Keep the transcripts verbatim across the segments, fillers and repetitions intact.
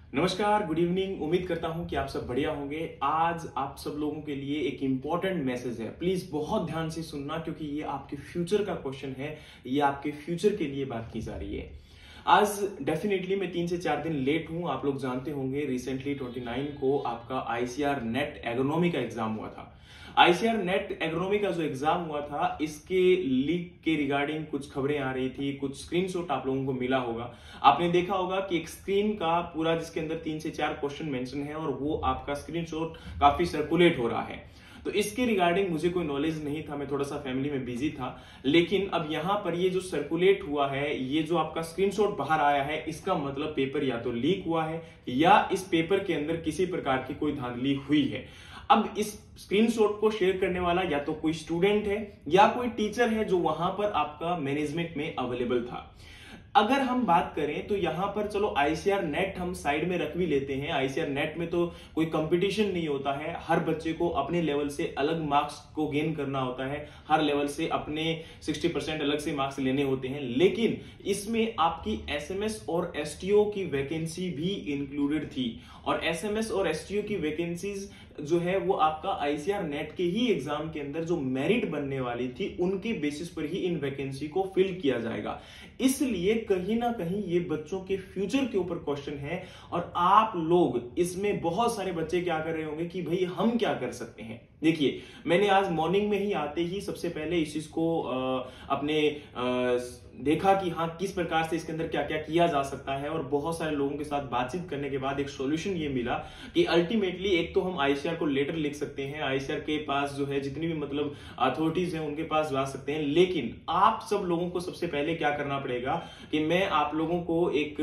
नमस्कार, good evening. उम्मीद करता हूं कि आप सब बढ़िया होंगे। आज आप सब लोगों के लिए एक इंपॉर्टेंट मैसेज है, प्लीज बहुत ध्यान से सुनना क्योंकि ये आपके फ्यूचर का क्वेश्चन है। ये आपके फ्यूचर के लिए बात की जा रही है। आज डेफिनेटली मैं तीन से चार दिन लेट हूं। आप लोग जानते होंगे रिसेंटली उनतीस को आपका आईसीआर नेट एग्रोनॉमी का एग्जाम हुआ था। आईसीआर नेट एग्रोनॉमी का जो एग्जाम हुआ था, इसके लीक के रिगार्डिंग कुछ खबरें आ रही थी, कुछ स्क्रीनशॉट आप लोगों को मिला होगा। आपने देखा होगा कि एक स्क्रीन का पूरा जिसके अंदर तीन से चार क्वेश्चन मेंशन है और वो आपका स्क्रीनशॉट काफी सर्कुलेट हो रहा है। तो इसके रिगार्डिंग मुझे कोई नॉलेज नहीं था, मैं थोड़ा सा फैमिली में बिजी था। लेकिन अब यहां पर ये जो सर्कुलेट हुआ है, ये जो आपका स्क्रीनशॉट बाहर आया है, इसका मतलब पेपर या तो लीक हुआ है या इस पेपर के अंदर किसी प्रकार की कोई धांधली हुई है। अब इस स्क्रीनशॉट को शेयर करने वाला या तो कोई स्टूडेंट है या कोई टीचर है जो वहां पर आपका मैनेजमेंट में अवेलेबल था। अगर हम बात करें तो यहां पर चलो आईसीआर नेट हम साइड में रख भी लेते हैं। आईसीआर नेट में तो कोई कंपटीशन नहीं होता है, हर बच्चे को अपने लेवल से अलग मार्क्स को गेन करना होता है, हर लेवल से अपने साठ परसेंट अलग से मार्क्स लेने होते हैं। लेकिन इसमें आपकी एसएमएस और एसटीओ की वैकेंसी भी इंक्लूडेड थी और एसएमएस और एसटीओ की वैकेंसीज जो है वो आपका आईसीआर नेट के ही एग्जाम के अंदर जो मेरिट बनने वाली थी उनके बेसिस पर ही इन वैकेंसी को फिल किया जाएगा। इसलिए कहीं ना कहीं ये बच्चों के फ्यूचर के ऊपर क्वेश्चन है और आप लोग इसमें बहुत सारे बच्चे क्या कर रहे होंगे कि भाई हम क्या कर सकते हैं। देखिए, मैंने आज मॉर्निंग में ही आते ही सबसे पहले इस चीज को आ, अपने आ, देखा कि हाँ किस प्रकार से इसके अंदर क्या क्या किया जा सकता है और बहुत सारे लोगों के साथ बातचीत करने के बाद एक सॉल्यूशन ये मिला कि अल्टीमेटली एक तो हम आईसीआर को लेटर लिख सकते हैं, आईसीआर के पास जो है जितनी भी मतलब अथॉरिटीज हैं उनके पास जा सकते हैं। लेकिन आप सब लोगों को सबसे पहले क्या करना पड़ेगा कि मैं आप लोगों को एक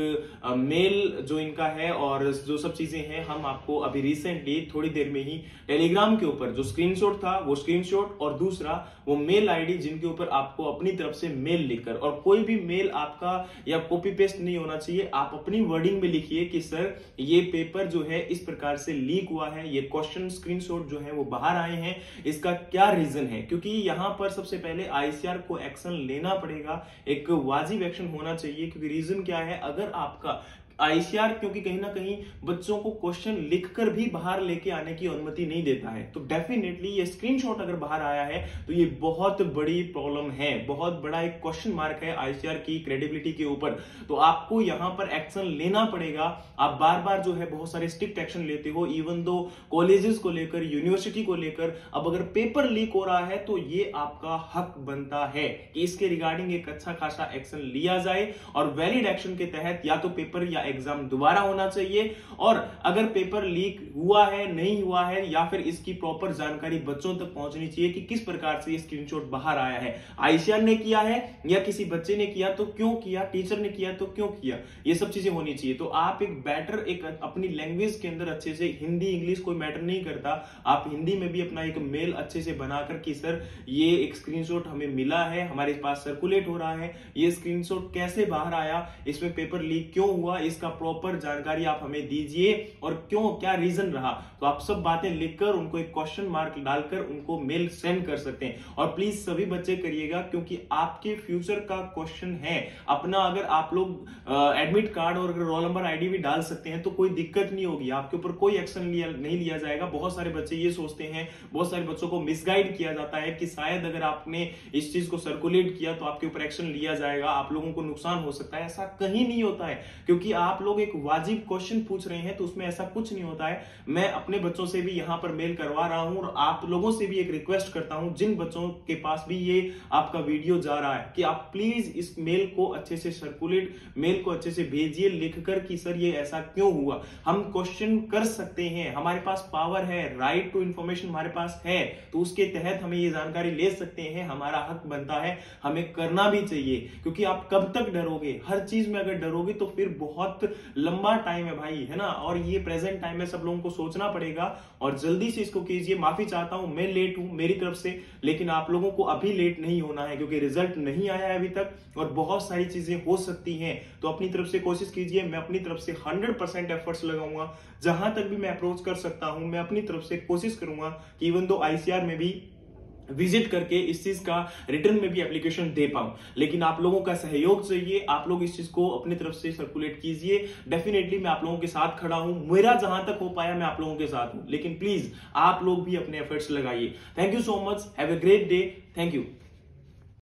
मेल जो इनका है और जो सब चीजें हैं हम आपको अभी रिसेंटली थोड़ी देर में ही टेलीग्राम के ऊपर जो स्क्रीनशॉट था वो स्क्रीनशॉट और दूसरा वो मेल आईडी जिनके ऊपर आपको अपनी तरफ से मेल लिखकर, और कोई भी मेल आपका या कॉपी पेस्ट नहीं होना चाहिए, आप अपनी वर्डिंग में लिखिए कि सर ये पेपर जो है इस प्रकार से लीक हुआ है, ये क्वेश्चन स्क्रीनशॉट जो है वो बाहर आए हैं, इसका क्या रीजन है। क्योंकि यहां पर सबसे पहले आईसीआर को एक्शन लेना पड़ेगा, एक वाजिब एक्शन होना चाहिए। क्योंकि रीजन क्या है, अगर आपका आईसीआर क्योंकि कहीं ना कहीं बच्चों को क्वेश्चन लिखकर भी बाहर लेके आने की अनुमति नहीं देता है, तो डेफिनेटली ये स्क्रीनशॉट अगर बाहर आया है तो ये बहुत बड़ी प्रॉब्लम है, बहुत बड़ा एक क्वेश्चन मार्क है आईसीआर की क्रेडिबिलिटी के ऊपर। तो आपको यहां पर एक्शन लेना पड़ेगा। आप बार बार जो है बहुत सारे स्ट्रिक्ट एक्शन लेते हो, इवन दो कॉलेजेस को लेकर, यूनिवर्सिटी को लेकर। अब अगर पेपर लीक हो रहा है तो ये आपका हक बनता है कि इसके रिगार्डिंग एक अच्छा खासा एक्शन लिया जाए और वैलिड एक्शन के तहत या तो पेपर या एग्जाम दोबारा होना चाहिए। और अगर पेपर लीक हुआ है, नहीं हुआ है, या फिर इसकी प्रॉपर जानकारी बच्चों तक पहुंचनी चाहिए कि किस प्रकार से ये स्क्रीनशॉट बाहर आया है, आईसीआर ने किया है या किसी बच्चे ने किया तो क्यों किया, टीचर ने किया तो क्यों किया, ये सब चीजें होनी चाहिए। तो आप एक बेटर एक अपनी लैंग्वेज के अंदर अच्छे से, हिंदी इंग्लिश कोई मैटर नहीं करता, आप हिंदी में भी अपना एक मेल अच्छे से बनाकर कि सर ये एक स्क्रीनशॉट हमें मिला है, हमारे पास सर्कुलेट हो रहा है, ये स्क्रीनशॉट कैसे बाहर आया, इसमें पेपर लीक क्यों हुआ, इसका प्रॉपर जानकारी आप हमें दीजिए और क्यों, क्या रीजन रहा। तो आप सब बातें लिखकर उनको एक क्वेश्चन मार्क डालकर उनको मेल सेंड कर सकते हैं। और प्लीज सभी बच्चे करिएगा क्योंकि आपके फ्यूचर का क्वेश्चन है। अपना अगर आप लोग एडमिट कार्ड और रोल नंबर आईडी भी डाल सकते हैं तो कोई दिक्कत नहीं होगी, आपके ऊपर कोई एक्शन लिया नहीं लिया जाएगा। बहुत सारे बच्चे ये सोचते हैं, बहुत सारे बच्चों को मिसगाइड किया जाता है कि शायद अगर आपने इस चीज को सर्कुलेट किया तो आपके ऊपर एक्शन लिया जाएगा, आप लोगों को नुकसान हो सकता है। ऐसा कहीं नहीं होता है क्योंकि आप आप लोग एक वाजिब क्वेश्चन पूछ रहे हैं तो उसमें ऐसा कुछ नहीं होता है। मैं अपने बच्चों से भी यहां पर मेल करवा रहा हूं और आप लोगों से भी एक रिक्वेस्ट करता हूं, जिन बच्चों के पास भी ये आपका वीडियो जा रहा है, कि आप प्लीज इस मेल को अच्छे से सर्कुलेट, मेल को अच्छे से भेजिए लिखकर कि सर ये ऐसा क्यों हुआ। हम क्वेश्चन कर सकते हैं, हमारे पास पावर है, राइट टू इंफॉर्मेशन हमारे पास है, तो उसके तहत हमें ये जानकारी ले सकते हैं, हमारा हक बनता है, हमें करना भी चाहिए। क्योंकि आप कब तक डरोगे, हर चीज में अगर डरोगे तो फिर बहुत लंबा टाइम है भाई, है ना। और ये प्रेजेंट टाइम में सब लोगों को सोचना पड़ेगा और जल्दी से इसको कीजिए। माफी चाहता हूं, मैं लेट हूं मेरी तरफ से, लेकिन आप लोगों को अभी लेट नहीं होना है क्योंकि रिजल्ट नहीं आया है अभी तक और बहुत सारी चीजें हो सकती हैं। तो अपनी तरफ से कोशिश कीजिए, मैं अपनी तरफ से हंड्रेड परसेंट एफर्ट्स लगाऊंगा, जहां तक भी मैं अप्रोच कर सकता हूं मैं अपनी तरफ से कोशिश करूंगा कि इवन दो आईसीआर में भी विजिट करके इस चीज का रिटर्न में भी एप्लीकेशन दे पाऊं। लेकिन आप लोगों का सहयोग चाहिए, आप लोग इस चीज को अपनी तरफ से सर्कुलेट कीजिए। डेफिनेटली मैं आप लोगों के साथ खड़ा हूं, मेरा जहां तक हो पाया मैं आप लोगों के साथ हूं, लेकिन प्लीज आप लोग भी अपने एफर्ट्स लगाइए। Thank you so much, have a great day, thank you.